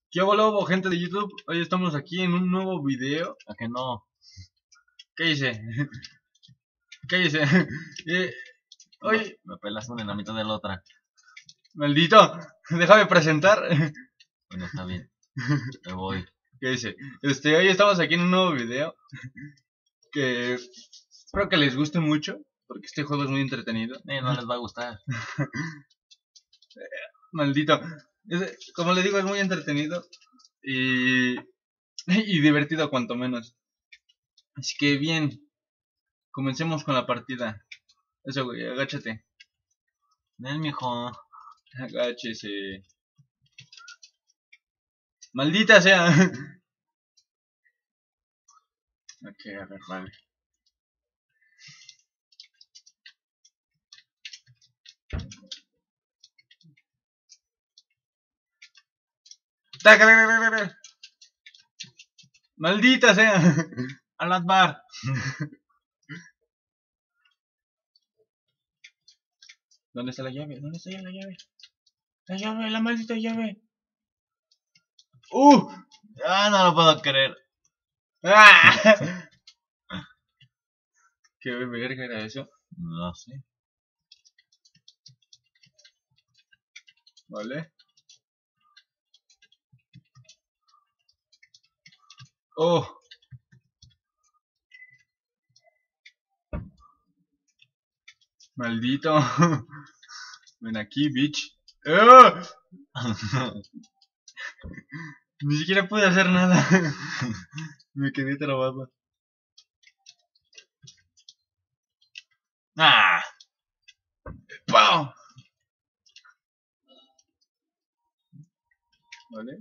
¿Qué hubo, gente de YouTube? Hoy estamos aquí en un nuevo video. ¿A que no? ¿Qué hice? ¿Qué hice? Hoy, Me pelas una en la mitad de la otra. maldito, déjame presentar. Bueno, está bien. Me voy. ¿Qué hice? Hoy estamos aquí en un nuevo video que espero que les guste mucho porque este juego es muy entretenido. No les va a gustar. Maldito. Como les digo, es muy entretenido y divertido cuanto menos. Así que bien, comencemos con la partida. Eso, güey, agáchate. Ven, mijo. Agáchese. Maldita sea. Ok, a ver, vale. Maldita sea. Al Akbar. ¿Dónde está la llave? ¿Dónde está ya la llave? La llave, la maldita llave. No lo puedo creer. ¡Ah! ¿Qué verga era eso? No sé. Vale. Oh. Maldito. Ven aquí, bitch. ¡Oh! Ni siquiera pude hacer nada. Me quedé trabado. ¡Ah! ¡Pau! Vale.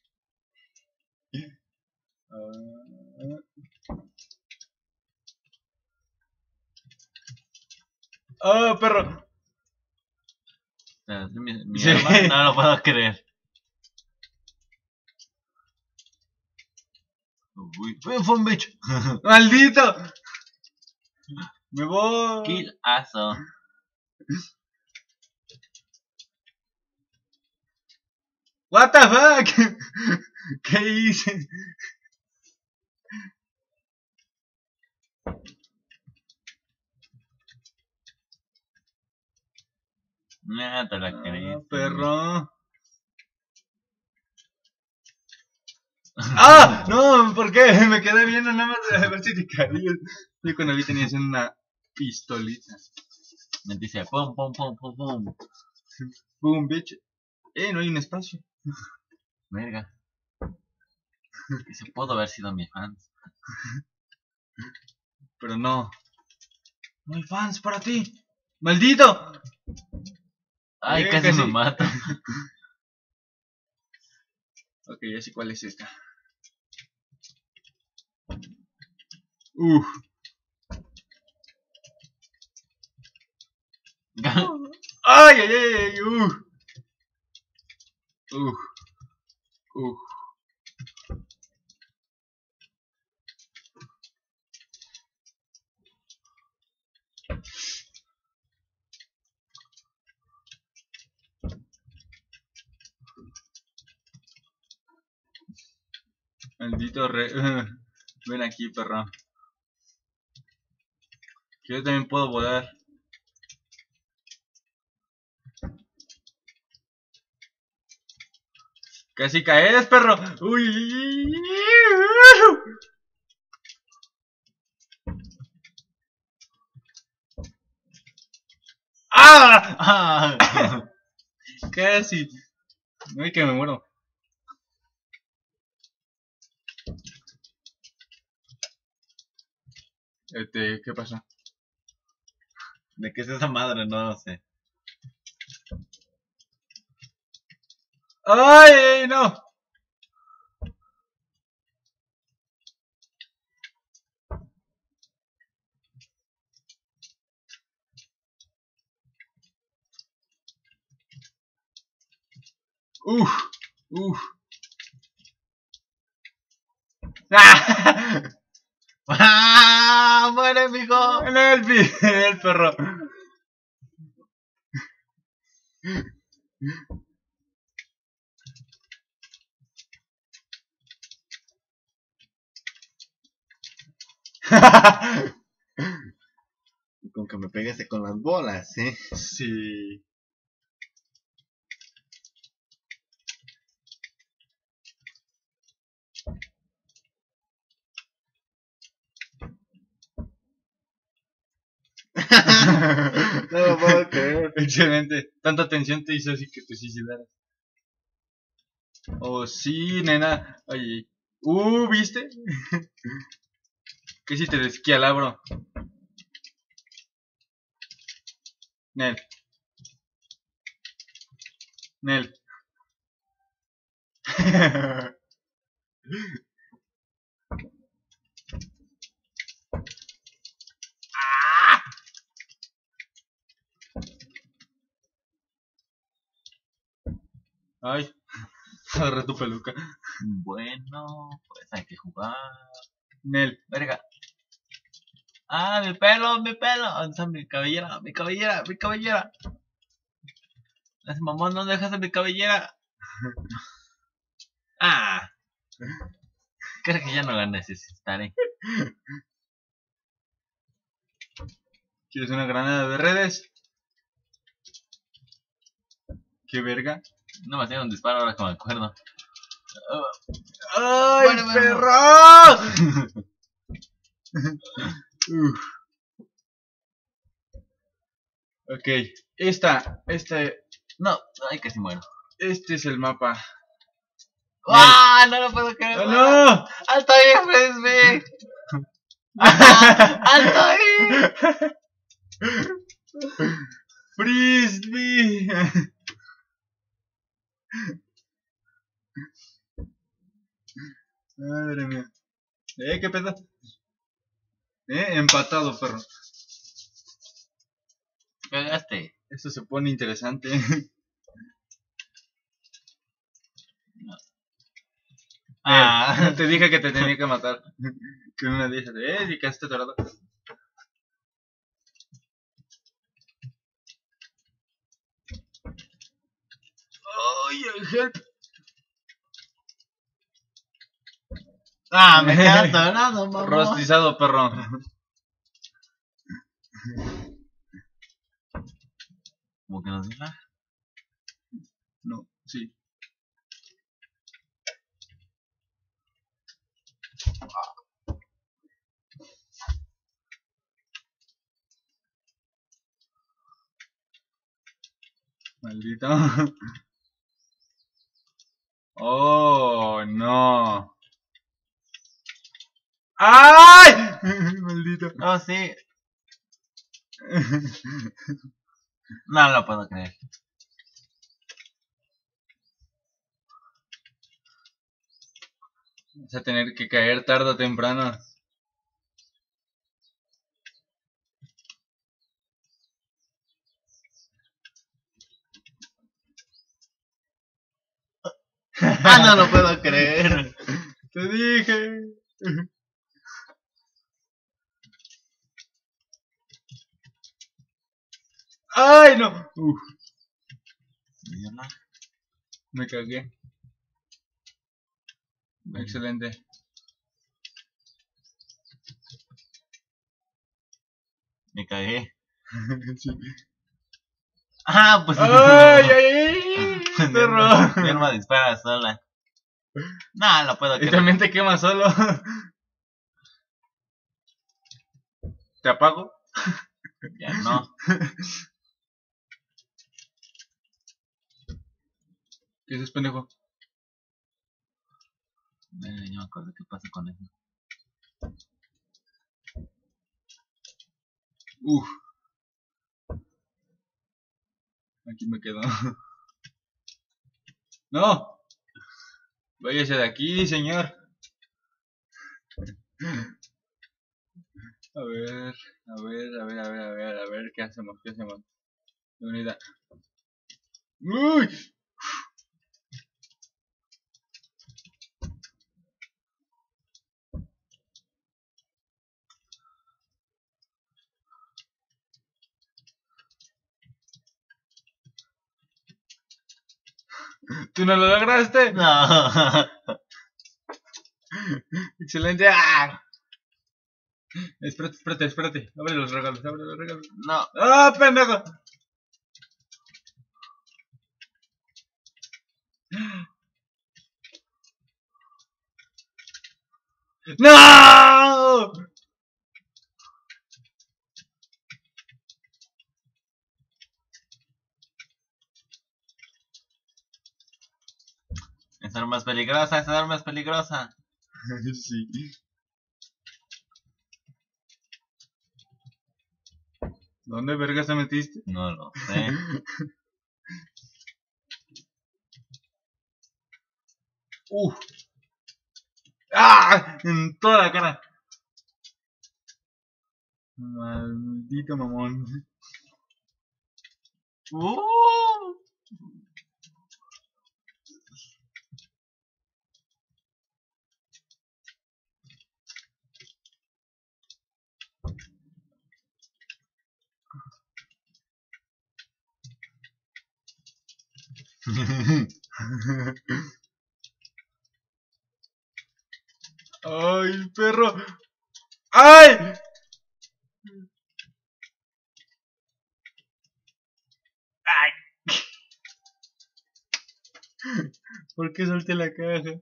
¡Oh, perro! Mi Sí. arma, no lo puedo creer. Uy, fue un bitch. ¡Maldito! Me voy. Killazo. What the fuck? ¿Qué hice? No te la creí. Perro. ¡Ah! No, ¿por qué? Me quedé viendo nada más a ver si te caías. Yo cuando vi tenías una pistolita. Me dice pum, pum, pum, pum, pum. Boom, bitch. No hay un espacio. Verga. Ese pudo haber sido mi fan. Pero no. No hay fans para ti. ¡Maldito! Ay, casi me mata. Ok, ya sé cuál es esta. ¡Ay, ay, ay! Maldito re... Ven aquí, perro. Que yo también puedo volar. Casi caes, perro. Uy. ¡Ah! Casi. Uy, que me muero. ¿Qué pasó? ¿De qué es esa madre? No lo sé. ¡Ay, no! ¡Ah! ¡Muere, mijo! En el perro. Con que me peguese con las bolas, ¿eh? Sí. No lo puedo creer. Excelente. Tanta tensión te hizo así que te suicidaras. Oh, sí, nena. Oye. ¿Viste? ¿Qué si te desquialabro? Nel. Nel. Ay. Agarré tu peluca. Bueno, pues hay que jugar. Nel. Verga. Ah, mi pelo, mi pelo. ¿Dónde está mi cabellera? Mi cabellera, mi cabellera. Ese mamón, no dejas de mi cabellera. Ah. Creo que ya no la necesitaré. ¿Quieres una granada de redes? ¿Qué verga? No me hacían un disparo ahora que me acuerdo. ¡Ay, Bueno, perro! Uf. Ok, No, ay, casi muero. este es el mapa. ¡Ah! No lo puedo creer. ¡Oh, no! ¡Alto ahí, Frisbee! ¡Alto ahí! ¡Frisbee! Madre mía. ¿Qué pedo? Empatado, perro. Cagaste. Esto se pone interesante. Ah. Te dije que te tenía que matar. Que una dije, y que este torado. ¡Ay, help! Ah, me quedé atorado, mamá. Rostizado, perro. ¿Cómo que nos diga? No, sí. Maldito. Oh, no. ¡Ay! Maldito. Oh, sí. No lo puedo creer. Vas a tener que caer tarde o temprano. Ah, no lo puedo creer. Te dije. ¡Ay, no! Uf, me cagué. Excelente. Me cagué. Sí. Ah, pues. ¡Ay, ay, ay! Perro. Mi arma dispara sola. No lo puedo Y creer. también te quemas solo. ¿Te apago? Ya no. ¿Qué es pendejo? No me acuerdo qué pasa con eso. Uf. Aquí me quedo. ¡No! Váyase de aquí, señor. A ver, a ver, ¿qué hacemos? ¿Qué hacemos? Unidad. ¡Uy! ¿Tú no lo lograste? No. Excelente. ¡Ah! Espérate. Abre los regalos. No. ¡Ah, pendejo! ¡No! Esa arma es peligrosa. Sí. ¿Dónde vergas te metiste? No lo sé. ¡Ah! En toda la cara. Maldito mamón. ¡Ay, perro! ¡Ay! ¿Por qué solté la caja?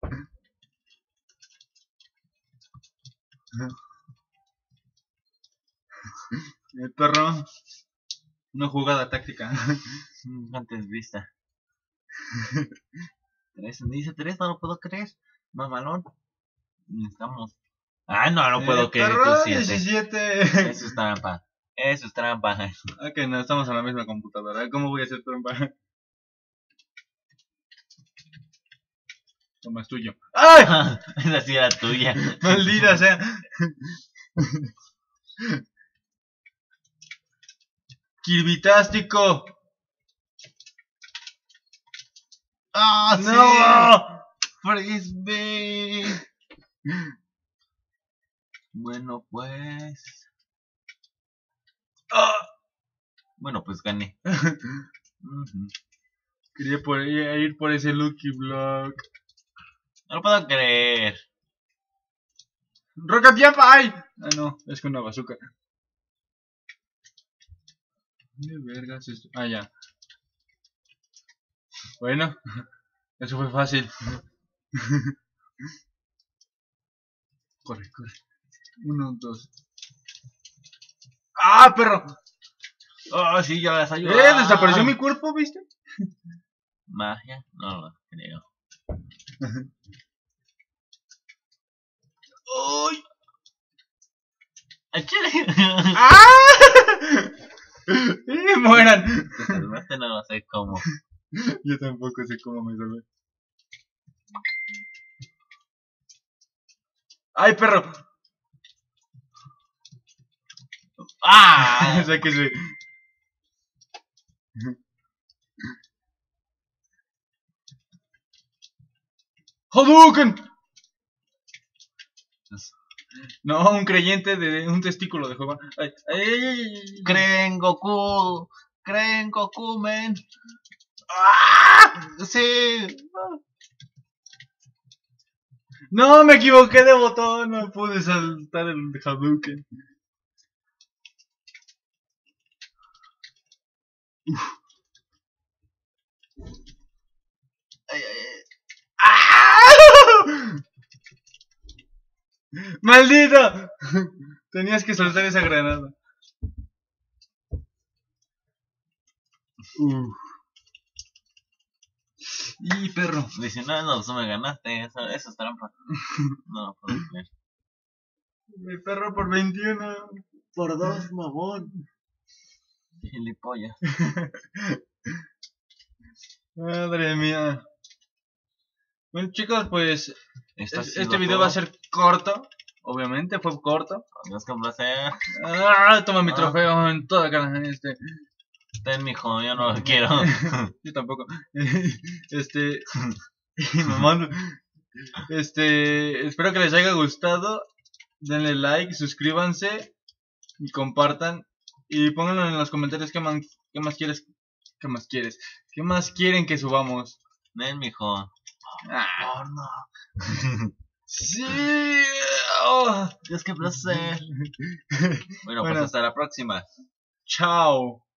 El perro. Una jugada táctica. Antes vista. Dice 3, no lo puedo creer. Mamalón. Necesitamos. Ah, no puedo creer. Perro, 7. 17. Eso es trampa. Ok, no, estamos en la misma computadora. ¿Cómo voy a hacer trampa? Toma, es tuyo. ¡Ay! Esa sí era tuya. Maldita sea. Kirbitástico. ¡Ah, ¡No! Frisbee! Bueno, pues. ¡Ah! Bueno, pues gané. Quería ir por ese Lucky Block. No lo puedo creer. ¡Rocket Jump! Ah, no, es con una bazooka. ¿Dónde vergas esto? Ah, ya. Bueno, eso fue fácil. Corre. 1, 2. ¡Ah, perro! Oh, sí, ya las ayudo. Desapareció mi cuerpo, ¿viste? Magia, no lo creo. ¡Ay! ¡Échale! ¡Ah! ¡Mueran! Te salvaste, no sé cómo. Yo tampoco sé cómo me salvé. ¡Ay, perro! ¡Ah! Sáquese. ¡Hadouken! No, un creyente de un testículo de Jehová. Ay. Creen Goku, men. ¡Ah! Sí. No, me equivoqué de botón. No pude saltar el Hadouken. ¡Ah! ¡Maldito! Tenías que soltar esa granada. Y perro. Dice, no, me ganaste. Eso es trampa. No lo puedo creer. Mi perro por 21. Por 2, mamón. Gilipollas. Madre mía. Bueno, chicos, pues este video todo. va a ser corto. Obviamente, fue corto. Adiós, con placer. Toma mi trofeo en toda cara. Ten, mijo, yo no lo quiero. Yo tampoco. Mamón. Espero que les haya gustado. Denle like, suscríbanse y compartan. Y pónganlo en los comentarios qué más quieren que subamos. Ven, mijo. Ah, no. sí. Oh. Dios, qué placer. Bueno, pues Bueno. hasta la próxima. Chao.